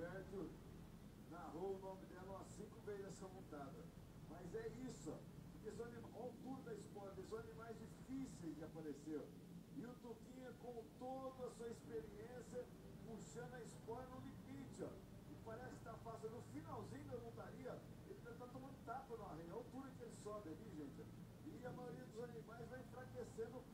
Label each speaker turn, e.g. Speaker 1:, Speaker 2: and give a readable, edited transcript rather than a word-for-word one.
Speaker 1: Gilberto narrou o nome dela umas 5 vezes essa montada. Mas é isso, ó. Porque são animais, olha o duro da esporte, são animais difíceis de aparecer. E o Tuquinha, com toda a sua experiência, puxando a espora no limite, ó. E parece que tá fácil. No finalzinho da montaria, ele tá tomando tapa no arreio. Olha a altura que ele sobe ali, gente. E a maioria dos animais vai enfraquecendo